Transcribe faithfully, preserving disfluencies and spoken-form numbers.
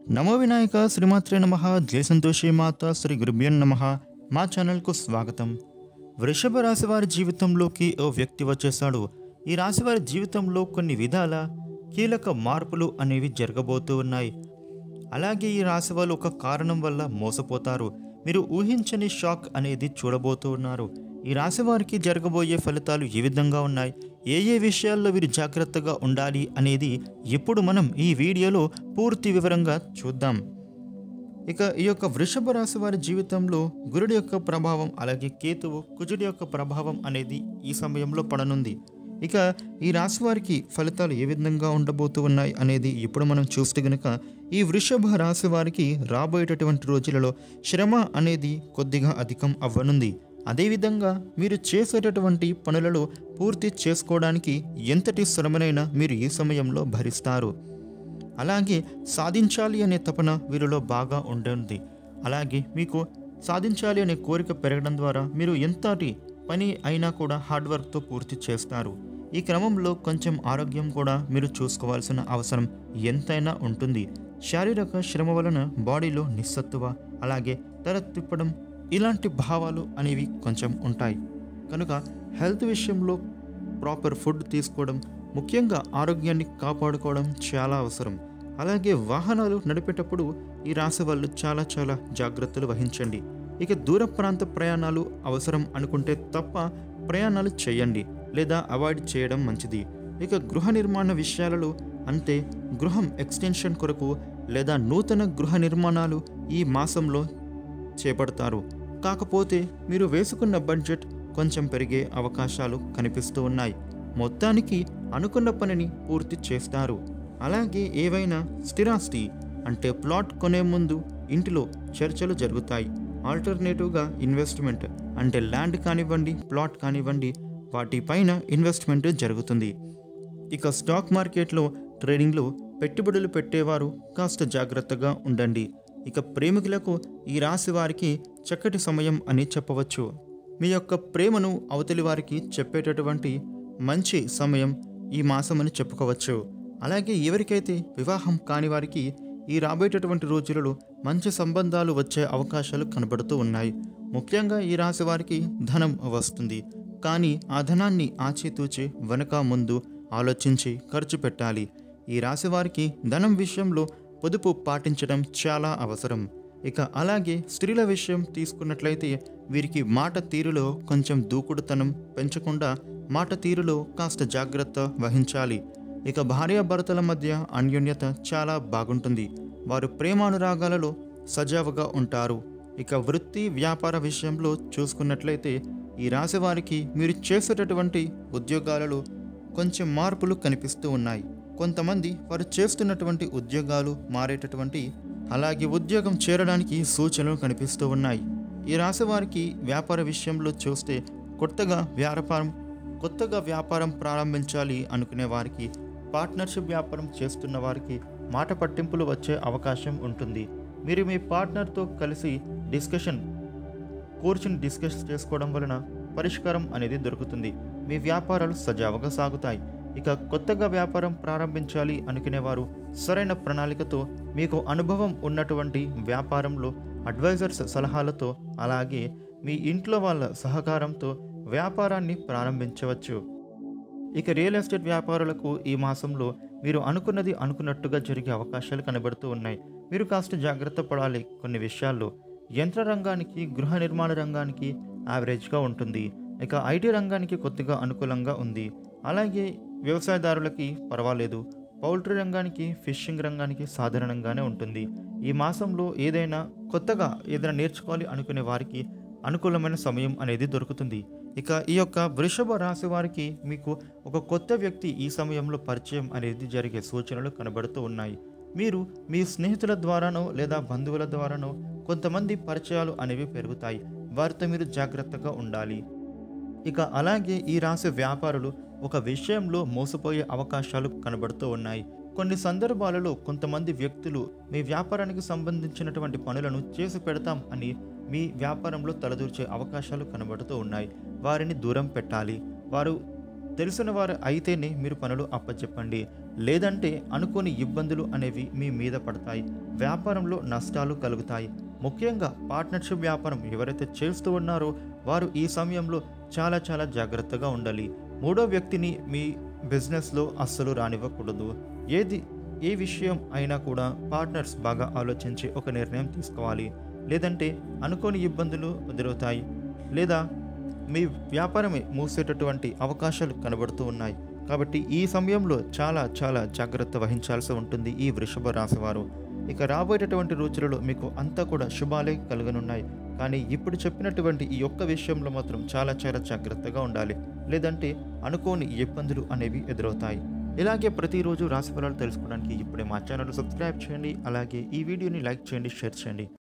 నమో వినాయక శ్రీమాత్రే నమః జయ సంతోషి మాత శ్రీ గురుభ్యో నమః. మా ఛానల్కు స్వాగతం. వృషభ రాశి వారి జీవితంలోకి ఓ వ్యక్తి వచ్చేసాడు. ఈ రాశి వారి జీవితంలో కొన్ని విధాల కీలక మార్పులు అనేవి జరగబోతూ ఉన్నాయి. అలాగే ఈ రాశి వాళ్ళు ఒక కారణం వల్ల మోసపోతారు. మీరు ఊహించని షాక్ అనేది చూడబోతూ ఉన్నారు. ఈ రాశి వారికి జరగబోయే ఫలితాలు ఏ విధంగా ఉన్నాయి, ఏ ఏ విషయాల్లో వీరు జాగ్రత్తగా ఉండాలి అనేది ఇప్పుడు మనం ఈ వీడియోలో పూర్తి వివరంగా చూద్దాం. ఇక ఈ యొక్క వృషభ రాశి వారి జీవితంలో గురుడి యొక్క ప్రభావం, అలాగే కేతువు కుజుడి యొక్క ప్రభావం అనేది ఈ సమయంలో పడనుంది. ఇక ఈ రాశి వారికి ఫలితాలు ఏ విధంగా ఉండబోతూ ఉన్నాయి అనేది ఇప్పుడు మనం చూస్తే గనుక ఈ వృషభ రాశి వారికి రాబోయేటటువంటి రోజులలో శ్రమ అనేది కొద్దిగా అధికం అవ్వనుంది. అదేవిధంగా మీరు చేసేటటువంటి పనులలో పూర్తి చేసుకోవడానికి ఎంతటి శ్రమనైనా మీరు ఈ సమయంలో భరిస్తారు. అలాగే సాధించాలి అనే తపన వీరిలో బాగా ఉంటుంది. అలాగే మీకు సాధించాలి అనే కోరిక పెరగడం ద్వారా మీరు ఎంతటి పని అయినా కూడా హార్డ్ వర్క్తో పూర్తి చేస్తారు. ఈ క్రమంలో కొంచెం ఆరోగ్యం కూడా మీరు చూసుకోవాల్సిన అవసరం ఎంతైనా ఉంటుంది. శారీరక శ్రమ వలన బాడీలో నిస్సత్తువ, అలాగే తల తిప్పడం ఇలాంటి భావాలు అనేవి కొంచెం ఉంటాయి. కనుక హెల్త్ విషయంలో ప్రాపర్ ఫుడ్ తీసుకోవడం, ముఖ్యంగా ఆరోగ్యాన్ని కాపాడుకోవడం చాలా అవసరం. అలాగే వాహనాలు నడిపేటప్పుడు ఈ రాశి వాళ్ళు చాలా చాలా జాగ్రత్తలు వహించండి. ఇక దూర ప్రాంత ప్రయాణాలు అవసరం అనుకుంటే తప్ప ప్రయాణాలు చేయండి, లేదా అవాయిడ్ చేయడం మంచిది. ఇక గృహ నిర్మాణ విషయాలలో అంటే గృహం ఎక్స్టెన్షన్ కొరకు లేదా నూతన గృహ నిర్మాణాలు ఈ మాసంలో చేపడతారు. కాకపోతే మీరు వేసుకున్న బడ్జెట్ కొంచెం పెరిగే అవకాశాలు కనిపిస్తూ ఉన్నాయి. మొత్తానికి అనుకున్న పనిని పూర్తి చేస్తారు. అలాగే ఏవైనా స్థిరాస్తి అంటే ప్లాట్ కొనే ముందు ఇంటిలో చర్చలు జరుగుతాయి. ఆల్టర్నేటివ్గా ఇన్వెస్ట్మెంట్ అంటే ల్యాండ్ కానివ్వండి, ప్లాట్ కానివ్వండి, వాటిపైన ఇన్వెస్ట్మెంట్ జరుగుతుంది. ఇక స్టాక్ మార్కెట్లో ట్రేడింగ్లో పెట్టుబడులు పెట్టేవారు కాస్త జాగ్రత్తగా ఉండండి. ఇక ప్రేమికులకు ఈ రాశి వారికి చక్కటి సమయం అని చెప్పవచ్చు. మీ యొక్క ప్రేమను అవతలి వారికి చెప్పేటటువంటి మంచి సమయం ఈ మాసం అని చెప్పుకోవచ్చు. అలాగే ఎవరికైతే వివాహం కాని వారికి ఈ రాబోయేటటువంటి రోజులలో మంచి సంబంధాలు వచ్చే అవకాశాలు కనబడుతూ ఉన్నాయి. ముఖ్యంగా ఈ రాశి వారికి ధనం వస్తుంది, కానీ ఆ ధనాన్ని ఆచితూచి వెనక ముందు ఆలోచించి ఖర్చు పెట్టాలి. ఈ రాశి వారికి ధనం విషయంలో పొదుపు పాటించడం చాలా అవసరం. ఇక అలాగే స్త్రీల విషయం తీసుకున్నట్లయితే వీరికి మాట తీరులో కొంచెం దూకుడుతనం పెంచకుండా మాట తీరులో కాస్త జాగ్రత్త వహించాలి. ఇక భార్యాభర్తల మధ్య అన్యోన్యత చాలా బాగుంటుంది. వారు ప్రేమానురాగాలలో సజావుగా ఉంటారు. ఇక వృత్తి వ్యాపార విషయంలో చూసుకున్నట్లయితే ఈ రాశి వారికి మీరు చేసేటటువంటి ఉద్యోగాలలో కొంచెం మార్పులు కనిపిస్తూ ఉన్నాయి. కొంతమంది వారు చేస్తున్నటువంటి ఉద్యోగాలు మారేటటువంటి, అలాగే ఉద్యోగం చేరడానికి సూచనలు కనిపిస్తూ ఉన్నాయి. ఈ రాశి వారికి వ్యాపార విషయంలో చూస్తే కొత్తగా వ్యాపారం కొత్తగా వ్యాపారం ప్రారంభించాలి అనుకునే వారికి, పార్ట్నర్షిప్ వ్యాపారం చేస్తున్న వారికి మాట పట్టింపులు వచ్చే అవకాశం ఉంటుంది. మీరు మీ పార్ట్నర్తో కలిసి డిస్కషన్ కూర్చుని డిస్కస్ చేసుకోవడం వలన పరిష్కారం అనేది దొరుకుతుంది. మీ వ్యాపారాలు సజావుగా సాగుతాయి. ఇక కొత్తగా వ్యాపారం ప్రారంభించాలి అనుకునేవారు సరైన ప్రణాళికతో, మీకు అనుభవం ఉన్నటువంటి వ్యాపారంలో అడ్వైజర్స్ సలహాలతో, అలాగే మీ ఇంట్లో వాళ్ళ సహకారంతో వ్యాపారాన్ని ప్రారంభించవచ్చు. ఇక రియల్ ఎస్టేట్ వ్యాపారులకు ఈ మాసంలో మీరు అనుకున్నది అనుకున్నట్టుగా జరిగే అవకాశాలు కనబడుతూ ఉన్నాయి. మీరు కాస్త జాగ్రత్త పడాలి కొన్ని విషయాల్లో. యంత్ర రంగానికి, గృహ నిర్మాణ రంగానికి యావరేజ్గా ఉంటుంది. ఇక ఐటీ రంగానికి కొద్దిగా అనుకూలంగా ఉంది. అలాగే వ్యవసాయదారులకి పర్వాలేదు. పౌల్ట్రీ రంగానికి, ఫిషింగ్ రంగానికి సాధారణంగానే ఉంటుంది. ఈ మాసంలో ఏదైనా కొత్తగా ఏదైనా నేర్చుకోవాలి అనుకునే వారికి అనుకూలమైన సమయం అనేది దొరుకుతుంది. ఇక ఈ యొక్క వృషభ రాశి వారికి మీకు ఒక కొత్త వ్యక్తి ఈ సమయంలో పరిచయం అనేది జరిగే సూచనలు కనబడుతూ ఉన్నాయి. మీరు మీ స్నేహితుల ద్వారానో లేదా బంధువుల ద్వారానో కొంతమంది పరిచయాలు అనేవి పెరుగుతాయి. వారితో మీరు జాగ్రత్తగా ఉండాలి. ఇక అలాగే ఈ రాశి వ్యాపారులు ఒక విషయంలో మోసపోయే అవకాశాలు కనబడుతూ ఉన్నాయి. కొన్ని సందర్భాలలో కొంతమంది వ్యక్తులు మీ వ్యాపారానికి సంబంధించినటువంటి పనులను చేసి పెడతాం అని మీ వ్యాపారంలో తలదూర్చే అవకాశాలు కనబడుతూ ఉన్నాయి. వారిని దూరం పెట్టాలి. వారు తెలిసిన వారు అయితేనే మీరు పనులు అప్పచెప్పండి. లేదంటే అనుకోని ఇబ్బందులు అనేవి మీ మీద పడతాయి. వ్యాపారంలో నష్టాలు కలుగుతాయి. ముఖ్యంగా పార్ట్నర్షిప్ వ్యాపారం ఎవరైతే చేస్తూ ఉన్నారో వారు ఈ సమయంలో చాలా చాలా జాగ్రత్తగా ఉండాలి. మూడో వ్యక్తిని మీ బిజినెస్లో అస్సలు రానివ్వకూడదు. ఏది ఏ విషయం అయినా కూడా పార్ట్నర్స్ బాగా ఆలోచించి ఒక నిర్ణయం తీసుకోవాలి. లేదంటే అనుకోని ఇబ్బందులు ఎదురవుతాయి, లేదా మీ వ్యాపారమే మూసేటటువంటి అవకాశాలు కనబడుతూ ఉన్నాయి. కాబట్టి ఈ సమయంలో చాలా చాలా జాగ్రత్త వహించాల్సి ఉంటుంది ఈ వృషభ రాశి వారు. ఇక రాబోయేటటువంటి రోజులలో మీకు అంతా కూడా శుభాలే కలుగనున్నాయి. కానీ ఇప్పుడు చెప్పినటువంటి ఈ ఒక్క విషయంలో మాత్రం చాలా చాలా జాగ్రత్తగా ఉండాలి. లేదంటే అనుకోని ఇబ్బందులు అనేవి ఎదురవుతాయి. ఇలాగే ప్రతిరోజు రాశి ఫలాలు తెలుసుకోవడానికి ఇప్పుడే మా ఛానల్ సబ్స్క్రైబ్ చేయండి. అలాగే ఈ వీడియోని లైక్ చేయండి, షేర్ చేయండి.